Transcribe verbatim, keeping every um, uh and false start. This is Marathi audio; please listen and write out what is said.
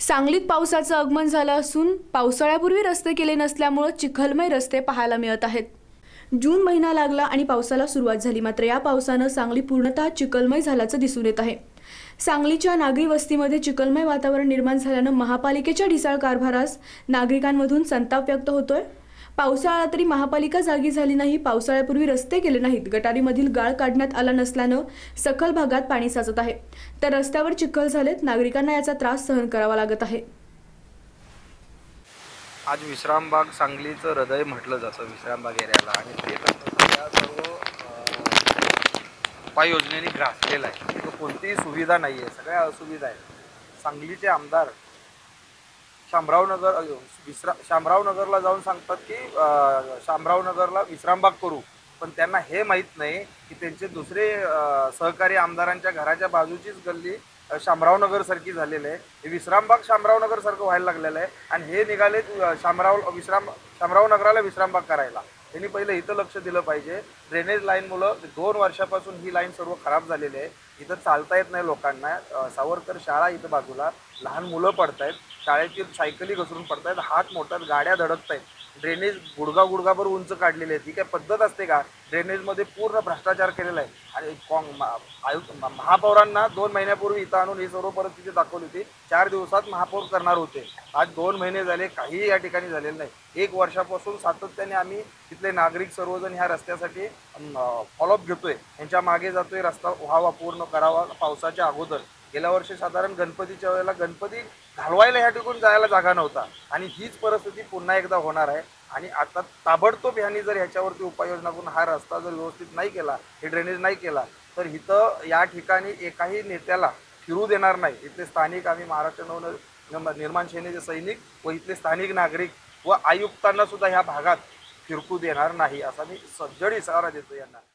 सांगलीत पावसाचं आगमन झालं असून पावसाळ्यापूर्वी रस्ते केले नसल्यामुळे चिखलमय रस्ते पाहायला मिळत आहेत। जून महिना लागला आणि पावसाला सुरुवात झाली, मात्र या पावसानं सांगली पूर्णतः चिखलमय झाल्याचं दिसून येत आहे। सांगलीच्या नागरी वस्तीमध्ये चिखलमय वातावरण निर्माण झाल्यानं महापालिकेच्या ढिसाळ कारभारास नागरिकांमधून संताप व्यक्त होतोय। पावसाळा तरी महापालिका जागी झाली नाही, पावसाळ्यापूर्वी रस्ते केले नाहीत, गटारीमधील गाळ काढण्यात आला नसल्यानं सखल भागात पाणी साचत आहे, तर रस्त्यावर चिखल झालेत, नागरिकांना याचा त्रास सहन करावा लागत आहे। आज विश्रामबाग सांगलीचं हृदय म्हटलं जातं विश्रामबाग एरियाला, आणि ते त्या सर्व उपाययोजनेने ग्रासलेलं आहे। कोणतीही सुविधा नाही आहे, सगळ्या असुविधा आहेत। सांगलीचे आमदार शामरावनगर विश्रा शामरावनगरला जाऊन सांगतात की शामरावनगरला विश्रामबाग करू, पण त्यांना हे माहीत नाही की त्यांचे दुसरे सहकारी आमदारांच्या घराच्या बाजूचीच गल्ली शामरावनगर सारखी झालेली आहे। हे विश्रामबाग शामरावनगर सारखं व्हायला लागलेलं आहे, आणि हे निघाले शामराव विश्राम शामरावनगराला विश्रामबाग करायला। त्यांनी पहिलं इथं लक्ष दिलं पाहिजे। ड्रेनेज लाईनमुळं दोन वर्षापासून ही लाईन सर्व खराब झालेली आहे, इथं चालता येत नाही लोकांना। सावरकर शाळा इथं बाजूला, लहान मुलं पडत आहेत, शाळेतील सायकली घसरून पडत आहेत, हात मोडतात, गाड्या धडकत आहेत। ड्रेनेज गुडगा गुडगाभर उंच काढलेले आहेत। ही काय पद्धत असते का? ड्रेनेजमध्ये पूर्ण भ्रष्टाचार केलेला आहे। आणि काँग आयुक्त महापौरांना दोन महिन्यापूर्वी इथं आणून ही सर्व परिस्थिती दाखवली होती, चार दिवसात महापौर करणार होते। आज दोन महिने झाले, काहीही या ठिकाणी झालेलं नाही। एक वर्षापासून सातत्याने आम्ही तिथले नागरिक सर्वजण ह्या रस्त्यासाठी फॉलोअप घेतोय, यांच्या मागे जातोय, रस्ता व्हावा, पूर्ण करावा पावसाच्या अगोदर। गेल्या वर्षी साधारण गणपतीच्या वेळेला गणपती घालवायला ह्या ठिकाणी जायला जागा नव्हता, आणि हीच परिस्थिती पुन्हा एकदा होणार आहे। आणि आता ताबडतोब ह्यांनी जर ह्याच्यावरती उपाययोजना करून हा रस्ता जर व्यवस्थित नाही केला, हे ड्रेनेज नाही केला, तर इथं या ठिकाणी एकाही नेत्याला फिरू देणार नाही। इथले स्थानिक, आम्ही महाराष्ट्र नव निर्माण सेनेचे सैनिक व इथले स्थानिक नागरिक व आयुक्तांना सुद्धा ह्या भागात फिरकू देणार नाही, असा मी सज्जड इशारा देतो यांना।